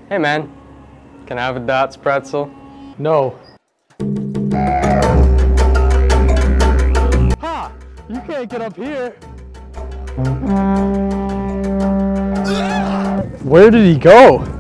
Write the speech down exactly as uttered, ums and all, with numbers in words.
Hey man, can I have a Dots pretzel? No. Ha! You can't get up here. Where did he go?